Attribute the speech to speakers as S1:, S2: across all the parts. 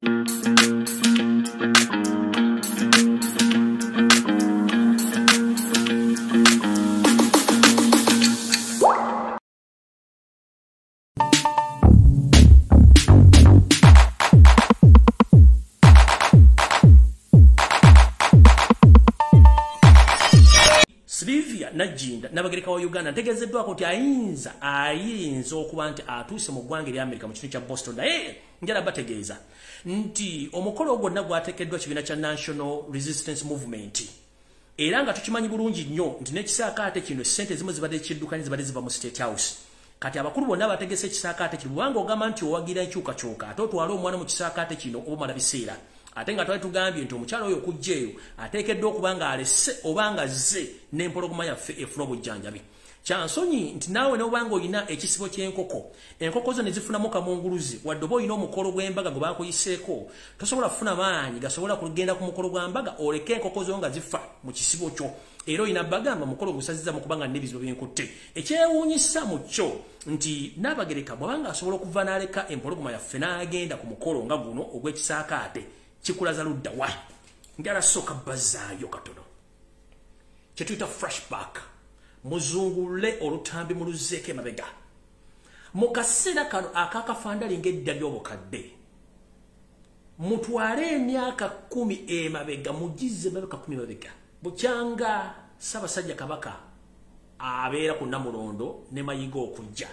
S1: Naginda nabagereka wa Uganda ntegezeddwa ko ayinza okuba nti atuuse mu ggwanga lya America mu kitundu kya Boston naye njala bategeeza nti omukolo gwonna gwateekeddwa kibiina kya National Resistance Movement era nga tukimanyi bulungi nnyo nti n'ekisaakaate kino ssente zimu zibadde kiddukanye zibadde ziva mu State House kati abakulu bonna bategese ekisaakaate kino bwanga ogamba nti owagira enkyukakyuka ate otwala omwana mu kisaakaate kino obumala biseera ate nga twali tugambye nti omukyalo oyo okujjeeyo ateekeddwa okuba nga alesse oba nga zze n'empologoma yaffe efuna obujjanjabi kyansonyi nti naawe n'obanga olina ekisibo ky'enkoko enkoko zo ne zifunamu kamunguluzi wadde oba olina omukolo gw'embaga gwe baakuyiseeko tosobola kufuna maanyi gasobola kugenda ku mukolo gw'embaga oleke enkoko zo nga zifa mu kisibo kyo era olina bagamba mukolo gusazizza mu kubanga n'ebizibu by'enkutte ekyewuunyisa mu kyo nti Nnabagereka bw'abanga asobola okuva n'aleka empologoma yaffe n'agenda ku mukolo nga guno ogw'ekisaakaate kikulaza ludda wa njala soka bazaayo katono kyetuyita flashback muzungule olutambi muluzeeko emabega mu kaseera kano akakafandalinga edda ly'obukadde mutwale emyaka 10 emabega mugize emyaka 10 mabega bukyanga Ssaabasajja Kabaka abeera ku Namulondo ne Mayiga okujja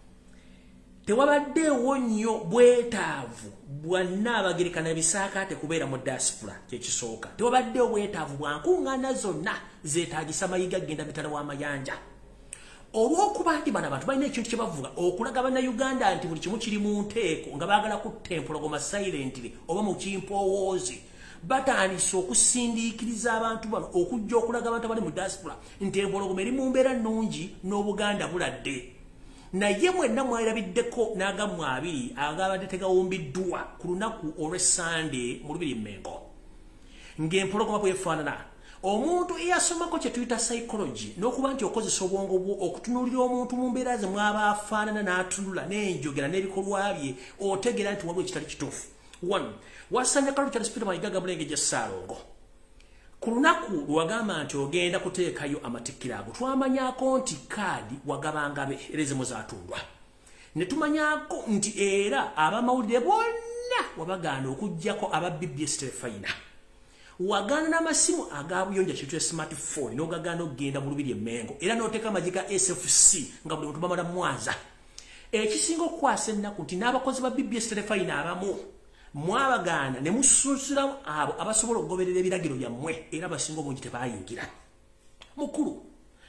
S1: tewabaddeewo nnyo bwetaavu bwa Nnaabagereka na bisaakaate kubeera mu diaspora kyekisooka tewabaddeewo bwetaavu bwa nkuŋŋaana zonna zeetaagisa Mayiga genda mitala w'amayanja olw'okuba nti bano abantu balina ekintu kye bavuga okulaga bannayuganda nti buli kimu kiri mu nteeko nga baagala kutta empologoma silently oba mu kimpowoozi batandise okusindiikiriza abantu bano okujja okulaga abantu abali mu diaspora nti empologoma eri mu mbeera nnungi n'Obuganda buladde naye mwenna mwerabiddeko n'agamu abiri agabadde tegawumbiddwa ku lunaku olw'Essande mu Lubiri Mmengo ng'empologoma bwefaanana omuntu eyasomako kye tuyita psychology n'okuba nti okozesa obwongo bwo okutunuulira omuntu mu mbeera ze mwaba afaanana n'atunula n'enjogera n'ebikolwa bye otegeera nti waliwo ekitali kituufu 1 wasanja kalu kya Spirit Mayiga Bulenge gye Ssaalongo ku lunaku lwagamba nti ogenda kuteekayo amatikkira ago twamanyako nti kaadi wagabanga beerezimu zaatundwa ne tumanyako nti era abamawulire bonna wabagaana okuggyako aba BBS telefayina wagaana n'amasimu agabuyonja kyetuyita smartphone n'ogagaana okugenda mu Lubiri Mmengo era n'oteeka amagi ga SFC nga buli muntu bamala mwaza ekisinga okukwasa ennaku nti n'abakozi ba BBS telefayina abamu mwabagaana ne mususira abo abasobola okugoberera ebiragiro byammwe era abasinga obungi tebayingira mukulu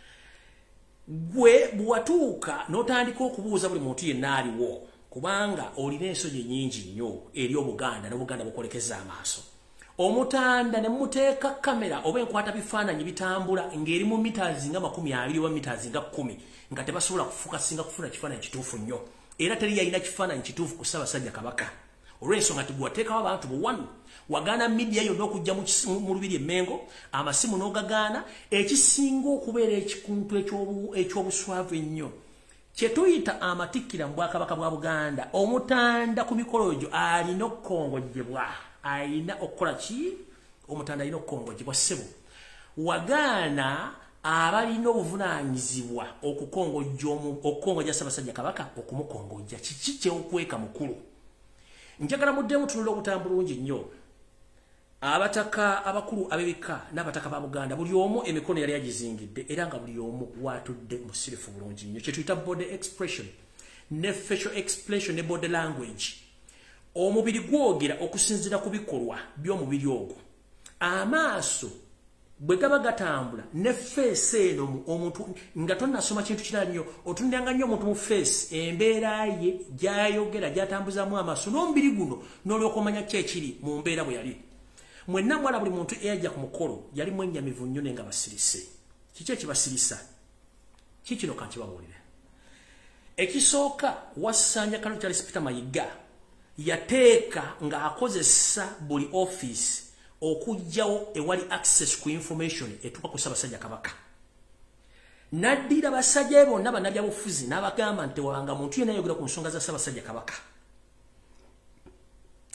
S1: gwe bwatuuka n'otandika okubuuza buli muntu yenna aliwo kubanga olina ensonyi nnyingi nnyo eri Obuganda n'Obuganda bukolekeza amaaso omutanda ne muteeka kamera oba enkwata bifaananyi bitambula ng'eri mu mitaazi nga 20 oba mitaazi nga 10 nga tebasobola kufukasinga kufuna kifaananyi kituufu nnyo era teri yalina kifaananyi kituufu ku Ssaabasajja Kabaka olw'ensonga nti gwateekawo abantu buwanu wagaana media yonna okujja mu Lubiri Mmengo amasimu n'ogagaana ekisinga okubeera ekikuntu eky'obuswavu ennyo kye tuyita amatikkira mu Bwakabaka bwa Buganda omutanda ku mikolo gyo alina okukongojjebwa alina okukola ki omutanda alina okukongojjebwa ssebo wagaana abalina obuvunaanyizibwa okukongojja Ssaabasajja Kabaka okumukongojja kiki kyeokweka mukulu njagala muddemu tunula obutambula bulungi nnyo abataka abakulu ab'ebika n'abataka ba Buganda buli omu emikono yali agizingidde era nga buli omu watudde musirifu bulungi nnyo kye tuyita body expression ne facial expression ne body language omubiri gwogera okusinziira ku bikolwa by'omubiri ogwo amaaso bwe gaba gatambula ne face eno omuntu nga tonnasoma kintu kirala nnyo otundanga nnyo omuntu mu face embeera ye gyayogera gyatambuzamu amaaso n'omubiri guno n'olwokumanya kyekiri mu mbeera bwe yali mwenna mwala buli muntu eyajja ku mukolo yali mwennyamivu nnyo naye nga basirise kiki ekibasirisa kikino kankibabuulire ekisooka Wassanja Kalu Charles Peter Mayiga yateeka ng'akozesa buli office okujjawo ewali access ku information etuuka ku Ssaabasajja Kabaka naddira basajja bonna bannabyabufuzi n'abagamba nti wabanga muntu yenna ayogera ku nsonga za Ssaabasajja Kabaka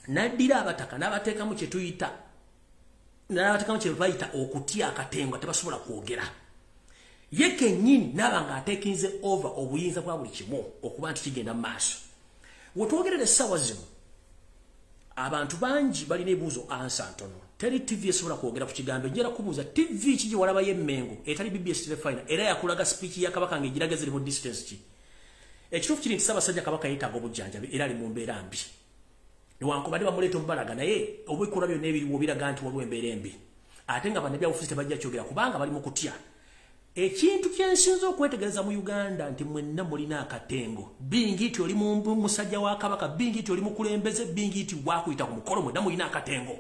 S1: Naddira abataka n'abateekamu kye tuyita n'abateekamu kye bayita okutya akatengo tebasobola kwogera. Ye kennyini n'aba ng'ateekinze over obuyinza bwa buli kimu okuba nti kigenda mu maaso. Wetwogerera essaawa zino abantu bangi balina ebibuuzo ansa ntono. Teri TV esobola kwogera ku kigambo. Njera kubuuza TV ki gye walabayo emmengo etali BBS TV final era yakulaga speech ya Kabaka ng'egiraga ziri mu distance ki. Ekituufu kiri nti Ssaabasajja Kabaka yeetaaga obujjanjabi era ali mu mbeera mbi. Newankubadde bamuleeta omubalaga naye obwekula byonna ebiriwo biraga nti waliwo embeera embi. Ate nga bannabyabufuzi tebajja kyogera kubanga bali mu kutya. Ekintu kyensinza okwetegereza mu Uganda nti mwenna mulina akatengo. Bingi nti oli musajja wa Kabaka, bingi nti oli mukulembeze, bingi nti wakuyita ku mukolo, mwenna mulina akatengo.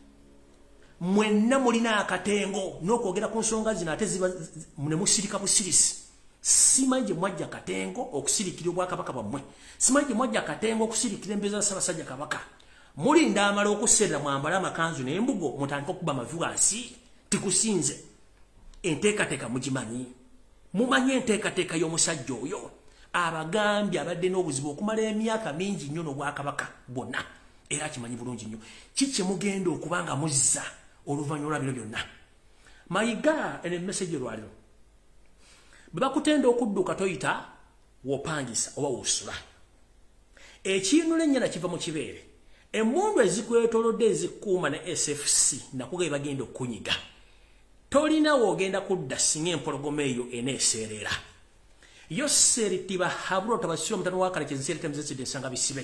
S1: Mwenna mulina akatengo. N'okwogera ku nsonga zino ate ziba ne musirika busirisi. Simanyi gye mwajja akatengo okusirikira Obwakabaka bwammwe. Simanyi gye mwajja akatengo okusirikira embeeza za Ssaabasajja Kabaka. Mulinda amala okuserera mwambala amakanzu n'embugo mutandika okuba amavuansi tikusinze. Enteekateeka mugimanyi. Mumanyi enteekateeka y'omusajja oyo. Abagambye abadde n'obuzibu okumala emyaka mingi nnyo n'Obwakabaka bwonna. Era akimanyi bulungi nnyo. Kiki mugenda okuba nga muzza oluvannyuma lwa bino byonna. Mayiga ene message lwaliro. Bwe bakutenda okudduka toyita w'opangisa oba w'osula. Ekintu ennyana kiva mu kibeere. Emmundu ezikwetoolodde ezikuuma ne SFC nakuga bagenda okukunyiga. Tolina wogenda kudda singa empologoma eyo eneeseerera. Yo seritiba haburo tabasiro mutano wakale kyensere temzeside ensanga bisibe.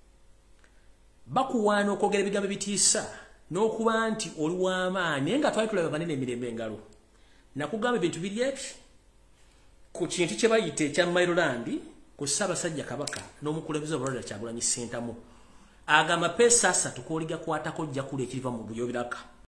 S1: Bakuwaana okwogera ebigambo bitiisa n'okuba nti oli w'amaanyi nga twali tulaba banene emirembe engalo. Nakugamba ebintu biri ebi ku kintu kye bayita ekya Maryland ku Ssaabasajja Kabaka n'omukulembeze Obulwadde Kyagulanyi Ssentamu. Agamba pesa 3 k'oligakwatako jja kula ekiriva mu buyobiraka.